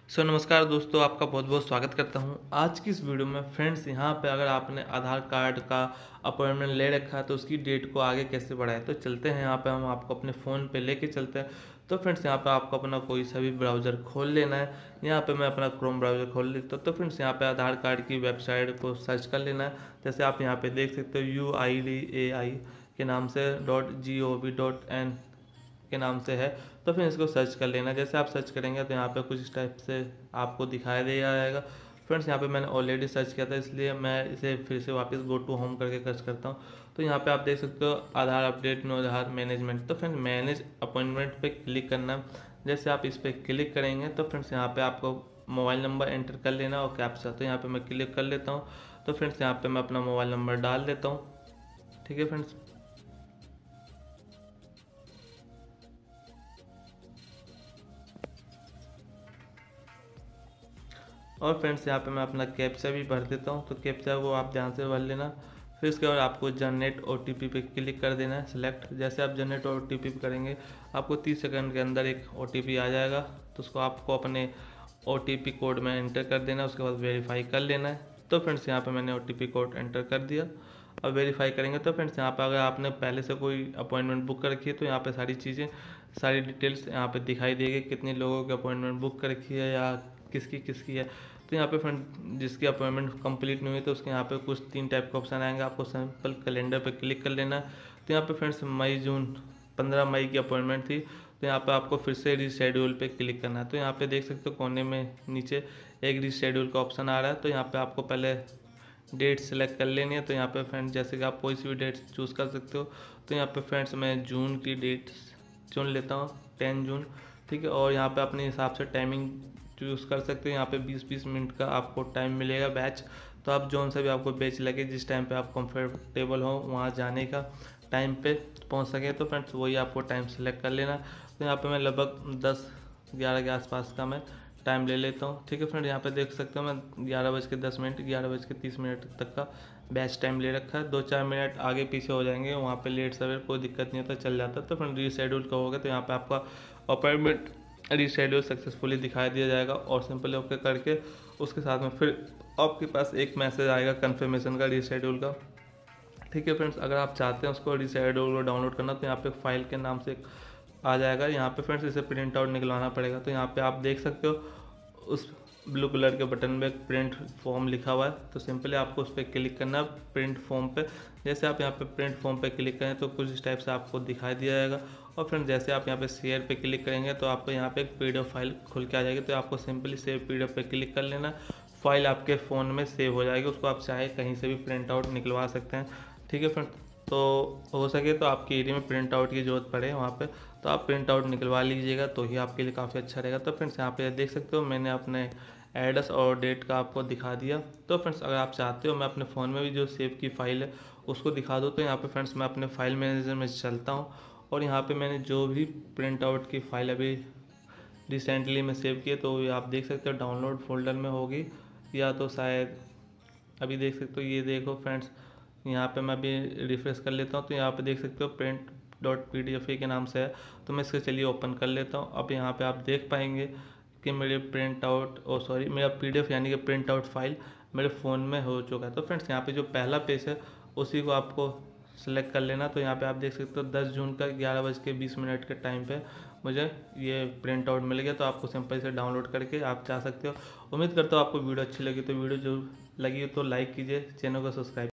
नमस्कार दोस्तों, आपका बहुत बहुत स्वागत करता हूं। आज की इस वीडियो में फ्रेंड्स, यहां पे अगर आपने आधार कार्ड का अपॉइंटमेंट ले रखा है तो उसकी डेट को आगे कैसे बढ़ाएं। तो चलते हैं, यहां पे हम आपको अपने फ़ोन पे लेके चलते हैं। तो फ्रेंड्स, यहां पे आपको अपना कोई सा भी ब्राउज़र खोल लेना है। यहां पे मैं अपना क्रोम ब्राउज़र खोल लेता हूँ। तो फ्रेंड्स, यहाँ पे आधार कार्ड की वेबसाइट को सर्च कर लेना है। जैसे आप यहाँ पे देख सकते हो, UIDAI के नाम से .gov.in के नाम से है। तो फिर इसको सर्च कर लेना। जैसे आप सर्च करेंगे तो यहाँ पे कुछ इस टाइप से आपको दिखाई दे जाएगा। फ्रेंड्स, यहाँ पे मैंने ऑलरेडी सर्च किया था, इसलिए मैं इसे फिर से वापस गो टू होम करके सर्च करता हूँ। तो यहाँ पे आप देख सकते हो Aadhaar update, no Aadhaar management. तो फ्रेंड्स, मैनेज अपॉइंटमेंट पे क्लिक करना। जैसे आप इस पर क्लिक करेंगे तो फ्रेंड्स, यहाँ पे आपको मोबाइल नंबर एंटर कर लेना और कैप्चा। तो यहाँ पे मैं क्लिक कर लेता हूँ। तो फ्रेंड्स, यहाँ पे मैं अपना मोबाइल नंबर डाल देता हूँ। ठीक है फ्रेंड्स। और फ्रेंड्स, यहाँ पे मैं अपना कैप्चा भी भर देता हूँ। तो कैप्चा वो आप ध्यान से भर लेना। फिर इसके बाद आपको जनरेट OTP पे क्लिक कर देना है, सिलेक्ट। जैसे आप जनरेट OTP पे करेंगे, आपको 30 सेकंड के अंदर एक OTP आ जाएगा। तो उसको आपको अपने OTP कोड में एंटर कर देना है, उसके बाद वेरीफाई कर लेना है। तो फ्रेंड्स, यहाँ पे मैंने OTP कोड एंटर कर दिया। अब वेरीफाई करेंगे तो फ्रेंड्स, यहाँ पे अगर आपने पहले से कोई अपॉइंटमेंट बुक कर रखी है तो यहाँ पे सारी चीज़ें, सारी डिटेल्स यहाँ पे दिखाई देगी, कितने लोगों की अपॉइंटमेंट बुक कर रखी है या किसकी किसकी है। तो यहाँ पे फ्रेंड, जिसकी अपॉइंटमेंट कंप्लीट नहीं हुई तो उसके यहाँ पे कुछ 3 टाइप के ऑप्शन आएंगे। आपको सिंपल कैलेंडर पे क्लिक कर लेना है। तो यहाँ पे फ्रेंड्स, मई जून 15 मई की अपॉइंटमेंट थी, तो यहाँ पे आपको फिर से रीशेड्यूल पे क्लिक करना है। तो यहाँ पे देख सकते हो कोने में नीचे एक रीशेड्यूल का ऑप्शन आ रहा है। तो यहाँ पे आपको पहले डेट सेलेक्ट कर लेनी है। तो यहाँ पे फ्रेंड्स, जैसे कि आप कोई सी भी डेट चूज़ कर सकते हो। तो यहाँ पे फ्रेंड्स, मैं जून की डेट चुन लेता हूँ, 10 जून। ठीक है। और यहाँ पे अपने हिसाब से टाइमिंग चूज़ कर सकते हो। यहाँ पे 20-20 मिनट का आपको टाइम मिलेगा बैच। तो आप जौन सा भी आपको बैच लगे, जिस टाइम पे आप कंफर्टेबल हो वहाँ जाने का, टाइम पे पहुँच सके, तो फ्रेंड्स वही आपको टाइम सेलेक्ट कर लेना। तो यहाँ पे मैं लगभग 10-11 के आसपास का मैं टाइम ले लेता हूँ। ठीक है फ्रेंड, यहाँ पे देख सकते हो मैं 11:10 11:30 तक का बैच टाइम ले रखा है। 2-4 मिनट आगे पीछे हो जाएंगे, वहाँ पे लेट सवेर कोई दिक्कत नहीं होता, चल जाता है। तो फ्रेंड, रीशेड्यूल का होगा तो यहाँ पे आपका अपॉइंटमेंट रीशेड्यूल सक्सेसफुली दिखाई दिया जाएगा। और सिंपली ओके करके उसके साथ में फिर आपके पास एक मैसेज आएगा कन्फर्मेशन का, रीशेड्यूल का। ठीक है फ्रेंड्स, अगर आप चाहते हैं उसको रीशेड्यूल को डाउनलोड करना तो यहाँ पे फाइल के नाम से आ जाएगा। यहाँ पे फ्रेंड्स, इसे प्रिंट आउट निकलवाना पड़ेगा। तो यहाँ पे आप देख सकते हो उस ब्लू कलर के बटन में प्रिंट फॉर्म लिखा हुआ है। तो सिंपली आपको उस पर क्लिक करना है, प्रिंट फॉर्म पे। जैसे आप यहाँ पे प्रिंट फॉर्म पे क्लिक करें तो कुछ इस टाइप से आपको दिखाई दिया जाएगा। और फ्रेंड्स, जैसे आप यहाँ पे शेयर पे क्लिक करेंगे तो आपको यहाँ पे एक PDF फाइल खुल के आ जाएगी। तो आपको सिंपली सेव PDF पे क्लिक कर लेना। फाइल आपके फ़ोन में सेव हो जाएगी, उसको आप चाहे कहीं से भी प्रिंट आउट निकलवा सकते हैं। ठीक है फ्रेंड, तो हो सके तो आपके एरिया में प्रिंट आउट की ज़रूरत पड़े वहाँ पे, तो आप प्रिंट आउट निकलवा लीजिएगा, तो ही आपके लिए काफ़ी अच्छा रहेगा। तो फ्रेंड्स, यहाँ पे देख सकते हो मैंने अपने एड्रेस और डेट का आपको दिखा दिया। तो फ्रेंड्स, अगर आप चाहते हो मैं अपने फ़ोन में भी जो सेव की फ़ाइल है उसको दिखा दूँ, तो यहाँ पे फ्रेंड्स मैं अपने फाइल मैनेजर में चलता हूँ। और यहाँ पे मैंने जो भी प्रिंट आउट की फ़ाइल अभी रिसेंटली में सेव की है, तो ये आप देख सकते हो डाउनलोड फोल्डर में होगी, या तो शायद अभी देख सकते हो, ये देखो फ्रेंड्स, यहाँ पे मैं अभी रिफ्रेश कर लेता हूँ। तो यहाँ पे देख सकते हो print.pdf के नाम से है। तो मैं इसको चलिए ओपन कर लेता हूँ। अब यहाँ पे आप देख पाएंगे कि मेरे मेरा PDF यानी कि प्रिंट आउट फाइल मेरे फ़ोन में हो चुका है। तो फ्रेंड्स, यहाँ पे जो पहला पेज है उसी को आपको सेलेक्ट कर लेना। तो यहाँ पे आप देख सकते हो 10 जून का 11:20 के टाइम पे मुझे ये प्रिंट आउट मिल गया। तो आपको सिंपल से डाउनलोड करके आप जा सकते हो। उम्मीद करता हूँ आपको वीडियो अच्छी लगी, तो वीडियो जो लगी तो लाइक कीजिए, चैनल को सब्सक्राइब